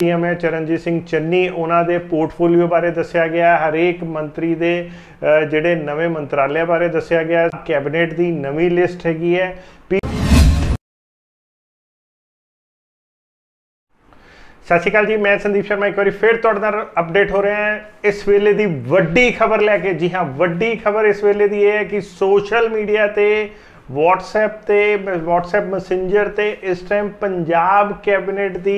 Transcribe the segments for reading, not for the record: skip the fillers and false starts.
CM है चरणजीत सिंह चन्नी, उन्होंने portfolio बारे दस्या गया, हरेक मंत्री के जिहड़े नवे मंत्रालय बारे दस्या गया, कैबिनेट की नवी लिस्ट हैगी है। सत श्री अकाल जी, मैं संदीप शर्मा एक बार फिर तुहाडे नाल अपडेट हो रहे हैं इस वेले की वड्डी खबर लैके। जी हाँ, वड्डी खबर इस वेले की यह है कि सोशल मीडिया ते व्हाट्सएप मैसेंजर ते इस टाइम पंजाब कैबिनेट की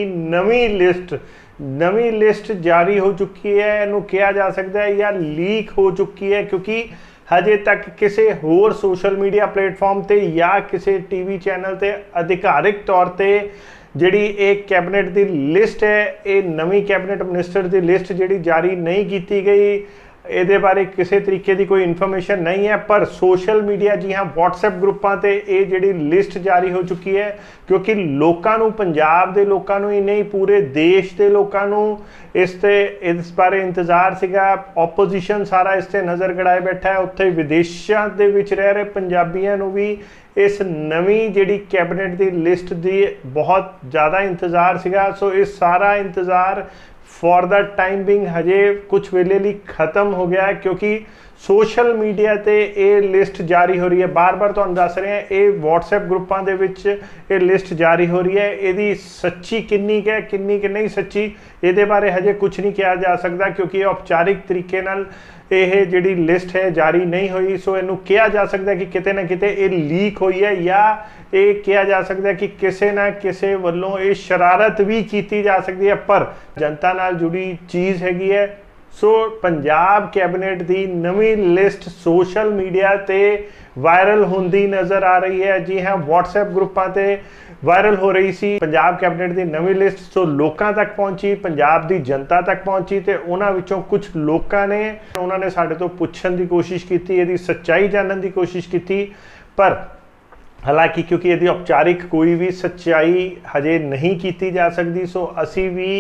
नवी लिस्ट जारी हो चुकी है। इनू कहा जा सकता है या लीक हो चुकी है, क्योंकि हजे तक किसी होर सोशल मीडिया प्लेटफॉर्म ते या किसी टीवी चैनल ते अधिकारिक तौर पर जिहड़ी एक कैबिनेट की लिस्ट है, ये नवी कैबिनेट मिनिस्टर की लिस्ट जिहड़ी जारी नहीं की गई, ये बारे किसी तरीके की कोई इन्फॉर्मेशन नहीं है। पर सोशल मीडिया, जी हाँ, व्हाट्सएप ग्रुपों से ये जिहड़ी लिस्ट जारी हो चुकी है, क्योंकि लोगों को, पंजाब के लोगों ही नहीं पूरे देश के लोगों इस बारे इंतजार सीगा। ओपोजिशन सारा इस ते नज़र गड़ाए बैठा है, उत्थे विदेशों के विच रह रहे पंजाबियों को भी इस नवी जिहड़ी कैबिनेट की लिस्ट की बहुत ज़्यादा इंतजार सीगा। सो इस सारा इंतजार फॉर द टाइम बिंग हजे कुछ वेले लिए खत्म हो गया है, क्योंकि सोशल मीडिया ते ये लिस्ट जारी हो रही है। बार बार तुहानूं दस रहे हैं, ये व्हाट्सएप ग्रुपों के विच ये लिस्ट जारी हो रही है। यदी सच्ची किन्नी है, किन्नी कि नहीं सच्ची, ये बारे हजे कुछ नहीं कहा जा सकता, क्योंकि औपचारिक तरीके नाल यह जिहड़ी लिस्ट है जारी नहीं हुई। सो इनू कहा जा सकता है कि किते ना किते ये लीक हुई है, या ये कहा जा सकता है कि किसी ना किसी वालों ये शरारत भी की जा सकती है, पर जनता नाल जुड़ी चीज़ हैगी है। सो पंजाब कैबिनेट की नवी लिस्ट सोशल मीडिया ते वायरल होंदी नज़र आ रही है। जी हाँ, व्हाट्सएप ग्रुपों ते वायरल हो रही सी पंजाब कैबिनेट की नवी लिस्ट। सो लोगों तक पहुंची, पंजाब की जनता तक पहुंची, तो उन्हां विचों कुछ लोगों ने उन्होंने साडे तो पुछण की कोशिश की, इसकी सच्चाई जानने की कोशिश की, पर हालांकि क्योंकि यदि औपचारिक कोई भी सच्चाई हजे नहीं की जा सकती, सो असी भी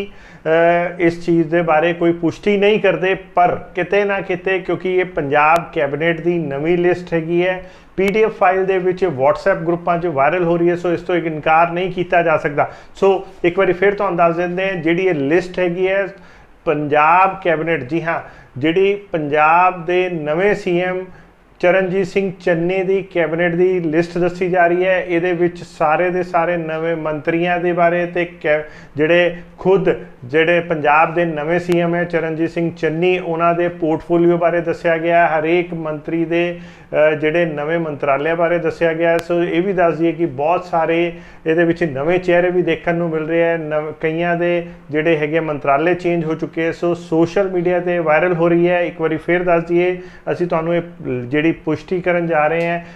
इस चीज़ के बारे कोई पुष्टि नहीं करते। पर किते ना किते, क्योंकि ये पंजाब कैबिनेट की नवी लिस्ट हैगी है, PDF फाइल दे विच व्हाट्सएप ग्रुपों च वायरल हो रही है, सो इस तो एक इनकार नहीं किया जा सकता। सो एक बार फिर तुहानूं दस देंदे हैं, जिहड़ी ये लिस्ट हैगी है पंजाब कैबिनेट, जी हाँ, जिहड़ी पंजाब के नवे CM चरणजीत सिंह चन्नी की कैबिनेट की लिस्ट दसी जा रही है। ये सारे दे सारे नवे मंत्रियों के बारे ते जिहड़े खुद जिहड़े पंजाब के नवे CM है चरणजीत सिंह चन्नी, उन्होंने पोर्टफोलियो बारे दस्या गया, हरेक मंत्री के जिहड़े नवे मंत्रालय बारे दस्या गया। सो ये भी दस दिए कि बहुत सारे ये नवे चेहरे भी देखने को मिल रहे हैं, कईयां दे जिहड़े हैगे मंत्रालय चेंज हो चुके हैं। सो सोशल मीडिया पर वायरल हो रही है। एक बार फिर दस दिए, असीं तुहानूं जिहड़ी पुष्टि करन जा रहे हैं,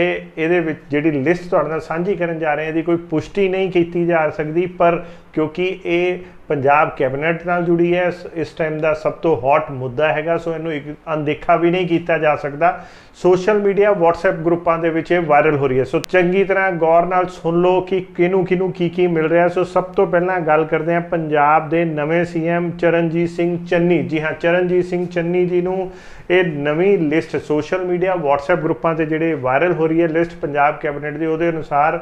ये जिहड़ी लिस्ट तुहाडे नाल सांझी करन जा रहे हैं, यदि कोई पुष्टि नहीं की जा सकती, पर क्योंकि ये पंजाब कैबिनेट नाल जुड़ी है, इस टाइम का सब तो हॉट मुद्दा हैगा, सो इनू अनदेखा भी नहीं किया जा सकता। सोशल मीडिया व्हाट्सएप ग्रुपों के विच वायरल हो रही है। सो चंगी तरह गौर नाल सुन लो कि किनू किनू की मिल रहा है। सो सब तो पहला गल करते हैं पंजाब के नवे CM चरणजीत सिंह चन्नी। जी हाँ, चरणजीत सिंह चन्नी जी नू ये नवी लिस्ट सोशल मीडिया व्हाट्सएप ग्रुपों से जिहड़े वायरल हो रही है लिस्ट पंजाब कैबिनेट की, उहदे अनुसार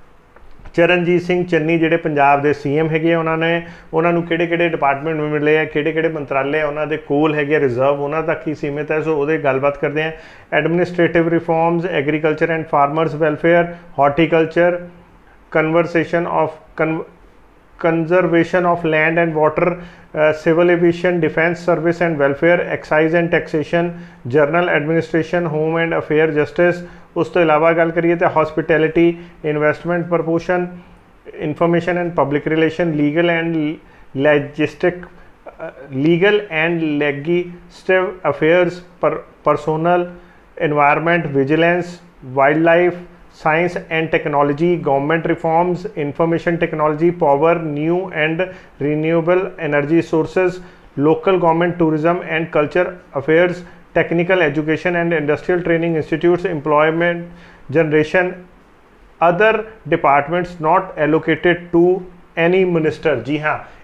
चरणजीत सिंह चन्नी जिहड़े पंजाब के CM हैगे, उन्होंने किहड़े डिपार्टमेंट में मिले हैं, किहड़े मंत्रालय उन्होंने कोल हैगे, रिजर्व उन्होंने तक ही सीमित है। सो वो गलबात करते हैं। Administrative reforms, agriculture and farmers welfare, horticulture, conservation of land and water, civil aviation, defence service and welfare, excise and taxation, general administration, home and affair, justice. उस तो इलावा गल करिए तो hospitality, investment promotion, information and public relation, legal and legislative affairs, personal, environment, vigilance, wild life, science and technology, government reforms, information technology, power, new and renewable energy sources, local government, tourism and culture affairs, technical education and industrial training institutes, employment generation, other departments not allocated to any minister. जी हाँ,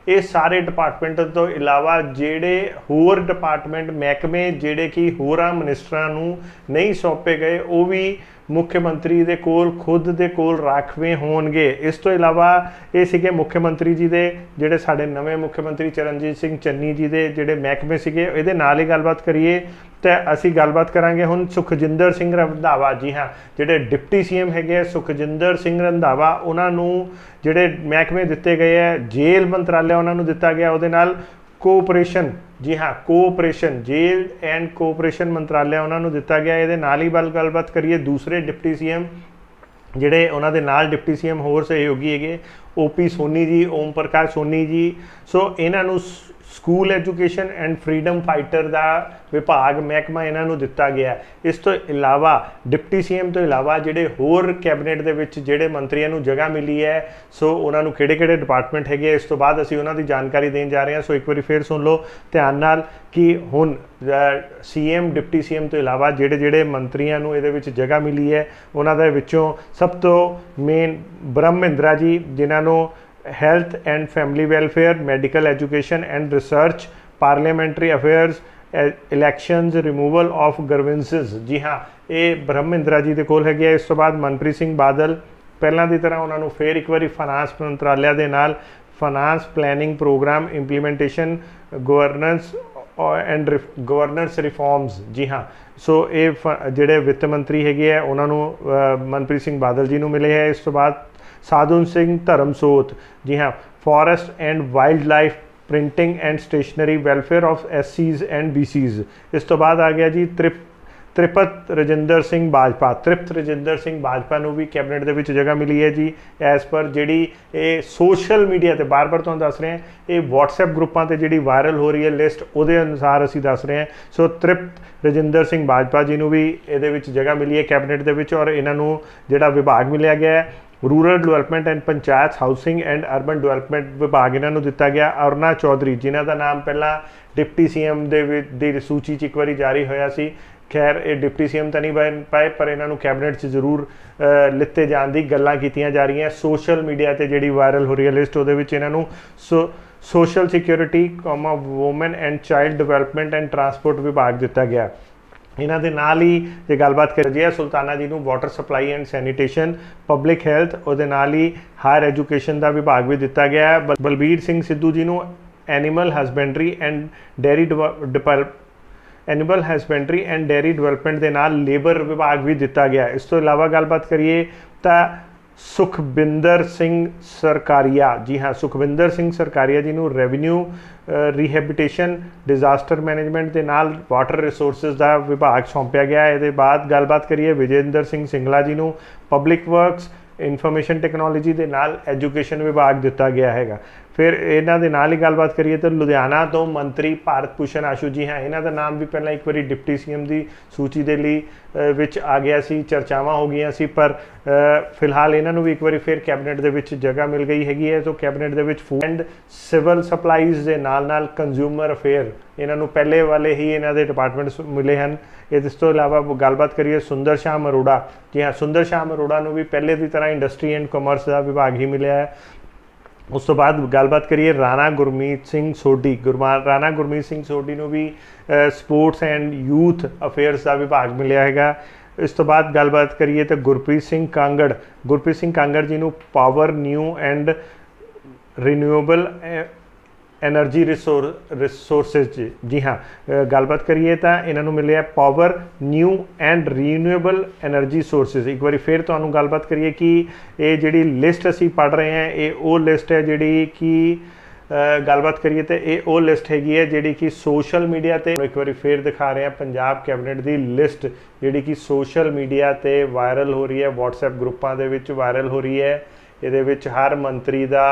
ये सारे department तो इलावा जेडे होर department महकमे जेडे कि होरां मिनिस्टरां नूं नहीं सौंपे गए वो भी मुख्यमंत्री दे कोल खुद दे कोल राखवे होणगे। इस तो इलावा ये सीगे मुख्यमंत्री जी दे जेडे साडे नवे मुख्यमंत्री चरणजीत सिंह चन्नी जी दे जेडे महकमे सीगे इहदे नाल ही गलबात करिए तो असी गलबात करांगे हुण सुखजिंदर सिंह रंधावा। जी हाँ, जेडे डिप्टी सीएम हैगे सुखजिंदर सिंह रंधावा उन्हां नूं जेडे महकमे दिते गए है जेल मंत्रालय उन्हां नूं दिता गया उहदे नाल कोऑपरेशन। जी हाँ, कोऑपरेशन जेल एंड कोऑपरेशन मंत्रालय उन्होंने दिता गया। ये नाल ही गलबात करिए दूसरे डिप्टी सीएम ਜਿਹੜੇ ਉਹਨਾਂ ਦੇ ਨਾਲ ਡਿਪਟੀ ਸੀਐਮ ਹੋਰ ਸਹਿਯੋਗੀ ਹੈਗੇ ਓਪੀ ਸੋਨੀ ਜੀ, ਓਮ ਪ੍ਰਕਾਸ਼ ਸੋਨੀ ਜੀ। ਸੋ ਇਹਨਾਂ ਨੂੰ school education and freedom fighter ਦਾ ਵਿਭਾਗ ਮਹਿਕਮਾ ਇਹਨਾਂ ਨੂੰ ਦਿੱਤਾ ਗਿਆ। ਇਸ ਤੋਂ ਇਲਾਵਾ ਡਿਪਟੀ ਸੀਐਮ ਤੋਂ ਇਲਾਵਾ ਜਿਹੜੇ ਹੋਰ ਕੈਬਨਿਟ ਦੇ ਵਿੱਚ ਜਿਹੜੇ ਮੰਤਰੀਆਂ ਨੂੰ ਜਗ੍ਹਾ ਮਿਲੀ ਹੈ ਸੋ ਉਹਨਾਂ ਨੂੰ ਕਿਹੜੇ-ਕਿਹੜੇ ਡਿਪਾਰਟਮੈਂਟ ਹੈਗੇ ਇਸ ਤੋਂ ਬਾਅਦ ਅਸੀਂ ਉਹਨਾਂ ਦੀ ਜਾਣਕਾਰੀ ਦੇਣ ਜਾ ਰਹੇ ਹਾਂ। ਸੋ ਇੱਕ ਵਾਰੀ ਫਿਰ ਸੁਣ ਲਓ ਧਿਆਨ ਨਾਲ कि हुण सीएम डिप्टी सीएम तो इलावा जेडे जेडे मंत्रियों नूं इहदे विच जगह मिली है उन्हां दे विचों सब तो मेन ब्रह्म महिंद्रा जी जिन्हां नूं health and family welfare, medical education and research, parliamentary affairs, elections, removal of grievances. जी हाँ, ये ब्रह्म महिंद्रा जी दे कोल हैगे। इस तो बाद मनप्रीत सिंह बादल पहलां दी तरह उन्हां नूं फिर एक बारी फाइनांस मंत्रालय दे नाल finance planning programme implementation governance and governance reforms. जी हाँ, सो ये जोड़े वित्त मंत्री हैगे है उन्होंने मनप्रीत सिंह बादल जी को मिले है। इस तो बाद साधु सिंह धर्मसोत। जी हाँ, forest and wild life, printing and stationery, welfare of SCs and BCs। इस तो बाद आ गया जी तृप्त रजिंदर सिंह बाजपा। तृप्त रजिंदर सिंह बाजपा को भी कैबिनेट के विच जगह मिली है जी एज पर जी सोशल मीडिया ते बार बार तो दस रहे हैं ये WhatsApp ग्रुपों से जी वायरल हो रही है लिस्ट वो अनुसार असी दस रहे हैं। सो तृप्त रजिंदर सिंह बाजपा जी को भी ये जगह मिली है कैबिनेट के विच और इन्हों जोड़ा विभाग मिलिया गया है rural development and panchayat housing and urban development विभाग इन्हों दिता गया। अरुणा चौधरी जिन्हों का नाम पहला डिप्टी सीएम की सूची एक बार जारी होया सी, खैर ये डिप्टी सीएम तो नहीं बन पाए पर इन्हों कैबिनेट से जरूर लिते जाने की गल्लां कीतियां जा रही हैं। सोशल मीडिया पर जी वायरल हो रही है लिस्ट वो इन्हों social security women and child development and transport विभाग दिता गया। इन्हां दे नाल ही जे गलबात कर जी सुल्ताना जी को water supply and sanitation, public health और नाल ही हायर एजुकेशन का विभाग भी दिता गया है। बलबीर सिंह सिद्धू जी को animal husbandry and dairy development के नाल लेबर विभाग भी दिता गया। इस तो इलावा गलबात करिए तो सुखबिंदर सिंह सरकारिया। जी हाँ, सुखबिंदर सिंह सरकारिया जी को रेवन्यू रिहेबिटेशन, डिजास्टर मैनेजमेंट के नाल वाटर रिसोर्सिस का विभाग सौंपया गया। ये बाद गलबात करिए विजेंद्र सिंह सिंगला जी को पब्लिक वर्क्स, इन्फॉर्मेशन टैक्नोलॉजी के नाल एजुकेशन विभाग दिता गया है। फिर इन्हां दे नाल ही गलबात करिए तो लुधियाना तो मंत्री भारत भूषण आशू। जी हाँ, इन्हां दा नाम भी पहला एक बार डिप्टी सीएम की सूची के लिए विच आ गया सी, चर्चावां हो गई सी पर फिलहाल इन्हों भी एक बार फिर कैबिनेट के विच जगह मिल गई हैगी है। तो कैबिनेट के विच फूड एंड सिविल सप्लाईज के नाल कंज्यूमर अफेयर इन्हों पहले वाले ही इन्हों के डिपार्टमेंट मिले हैं। इस तो इलावा गलबात करिए सुंदर श्याम अरोड़ा। जी हाँ, सुंदर श्याम अरोड़ा को भी पहले की तरह इंडस्ट्री एंड कॉमर्स का विभाग ही मिला है। उस तो बाद गलबात करिए राणा गुरमीत सिंह सोढी। राणा गुरमीत सिंह सोढी को भी स्पोर्ट्स एंड यूथ अफेयर्स का विभाग मिलया है। इस तो बाद गलबात करिए तो गुरप्रीत सिंह कांगड़ जी को power, new and renewable energy resources. जी हाँ, गलबात करिए तो इन्हों मिले power, new and renewable energy sources. एक बार फिर तो गलबात करिए कि ये जी लिस्ट असी पढ़ रहे हैं ये वो लिस्ट है जी कि गलबात करिए तो ये वो लिस्ट हैगी है जी कि सोशल मीडिया ते एक बार फिर दिखा रहे हैं पंजाब कैबिनेट की लिस्ट जी कि सोशल मीडिया ते वायरल हो रही है, WhatsApp ग्रुपों के वायरल हो रही है। ये हर मंत्री का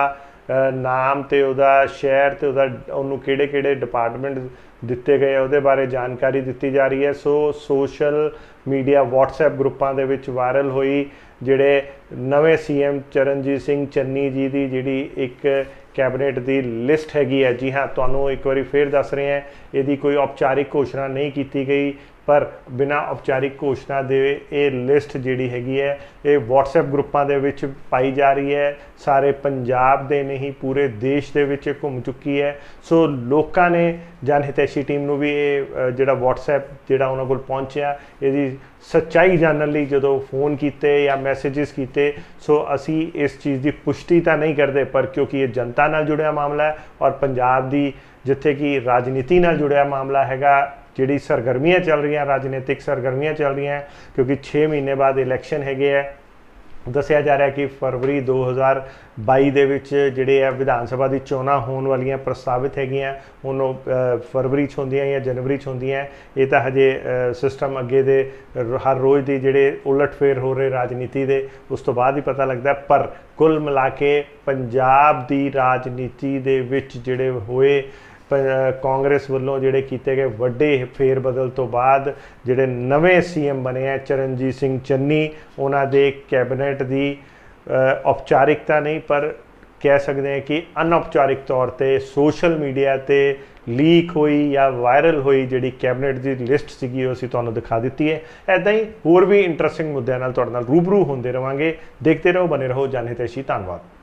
नाम तो वह शहर तो वह किहड़े डिपार्टमेंट दिते गए वो बारे जानकारी दी जा रही है। सो सोशल मीडिया WhatsApp ग्रुपों के वायरल हुई जिहड़े नवे CM चरणजीत सिंह चन्नी जी की जी एक कैबिनेट की लिस्ट हैगी है। जी हाँ, तुहानूं एक बार फिर दस रहे हैं यदि कोई औपचारिक घोषणा नहीं की गई पर बिना औपचारिक घोषणा दे ये लिस्ट जिहड़ी हैगी है ये WhatsApp ग्रुपां दे विच पाई जा रही है। सारे पंजाब दे नहीं पूरे देश दे विच घूम चुकी है। सो लोकां ने जनहितैषी टीम नूं भी ये जिहड़ा WhatsApp जिहड़ा उन्हां कोल पहुंचिया इहदी सच्चाई जानने लई जदों फोन कीते या मैसेजेस कीते, सो असी इस चीज़ की पुष्टि तो नहीं करते, पर क्योंकि ये जनता नाल जुड़िया मामला है और पंजाब दी जिथे कि राजनीति नाल जुड़िया मामला हैगा, जिहड़ी सरगर्मियां चल रही, राजनीतिक सरगर्मियां चल रही हैं, क्योंकि 6 महीने बाद इलैक्शन हैगे है। दसिया जा रहा है कि फरवरी 2022 ਦੇ ਵਿੱਚ ਜਿਹੜੇ ਆ ਵਿਧਾਨ ਸਭਾ ਦੀ ਚੋਣਾਂ ਹੋਣ ਵਾਲੀਆਂ ਪ੍ਰਸਤਾਵਿਤ ਹੈਗੀਆਂ, ਹੁਣ ਉਹ ਫਰਵਰੀ 'ਚ ਹੁੰਦੀਆਂ ਜਾਂ ਜਨਵਰੀ 'ਚ ਹੁੰਦੀਆਂ। ਇਹ ਤਾਂ ਹਜੇ ਸਿਸਟਮ ਅੱਗੇ ਦੇ ਹਰ ਰੋਜ਼ ਦੀ ਜਿਹੜੇ ਉਲਟ ਫੇਰ ਹੋ ਰਹੇ ਰਾਜਨੀਤੀ ਦੇ ਉਸ ਤੋਂ ਬਾਅਦ ਹੀ ਪਤਾ ਲੱਗਦਾ। ਪਰ ਕੁੱਲ ਮਿਲਾ ਕੇ ਪੰਜਾਬ ਦੀ ਰਾਜਨੀਤੀ ਦੇ ਵਿੱਚ ਜਿਹੜੇ ਹੋਏ कांग्रेस वालों जिहड़े कीते गए वड्डे फेर बदल तो बाद जिहड़े नवे CM बने हैं चरणजीत सिंह चन्नी, उन्हां दे कैबिनेट की औपचारिकता नहीं पर कह सकते हैं कि अनौपचारिक तौर पर सोशल मीडिया ते लीक हुई या वायरल हुई जिहड़ी कैबिनेट की लिस्ट सीगी असीं तुहानूं दिखा दित्ती है। ऐदां ही होर भी इंटरस्टिंग मुद्दों नाल तुहाडे नाल रूबरू होंदे रहांगे। देखते रहो, बने रहो जनहितैषी। धन्नवाद।